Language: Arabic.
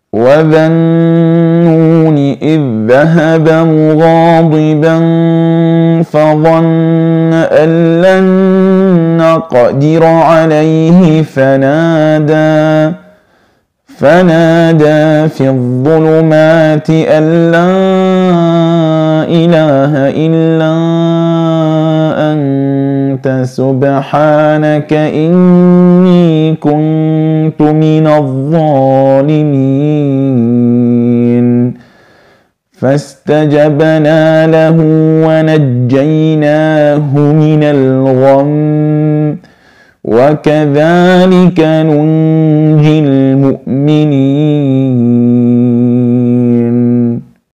وذا النون إذ ذهب مغاضبا فظن أن لن نقدر عليه فنادى في الظلمات أن لا إله إلا أنت سبحانك إني كنت من الظالمين. فاستجبنا له ونجيناه من الغم وكذلك ننجي المؤمنين.